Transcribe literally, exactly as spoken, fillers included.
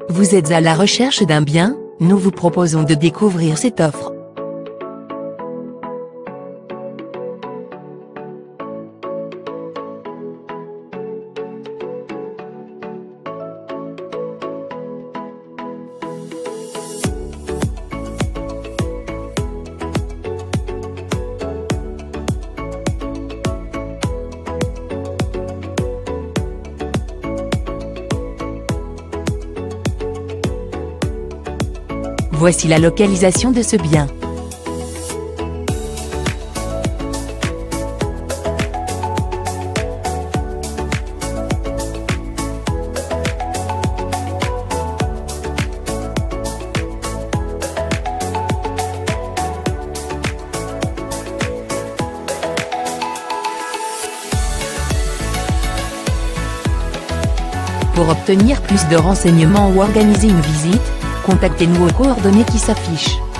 Vous êtes à la recherche d'un bien? Nous vous proposons de découvrir cette offre. Voici la localisation de ce bien. Pour obtenir plus de renseignements ou organiser une visite, contactez-nous aux coordonnées qui s'affichent.